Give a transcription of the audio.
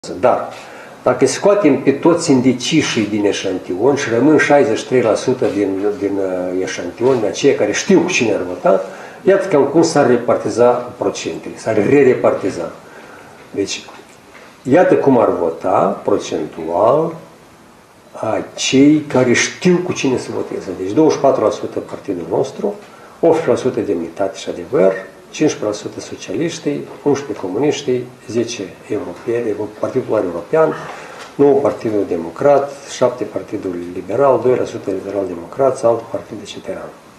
Dar, dacă scoatem pe toți indecișii din eșantion și rămân 63% din eșantion, aceia care știu cu cine ar vota, iată cam cum s-ar repartiza procentele, s-ar re-repartiza. Deci, iată cum ar vota procentual cei care știu cu cine să voteze. Deci 24% partidul nostru, 8% Demnitate și Adevăr, 15% socialiștii, 11% comuniștii, 10% europeni, Partidul Popular European, 9% Partidul Democrat, 7% Partidul Liberal, 2% Liberal Democrat, alt partid, etc.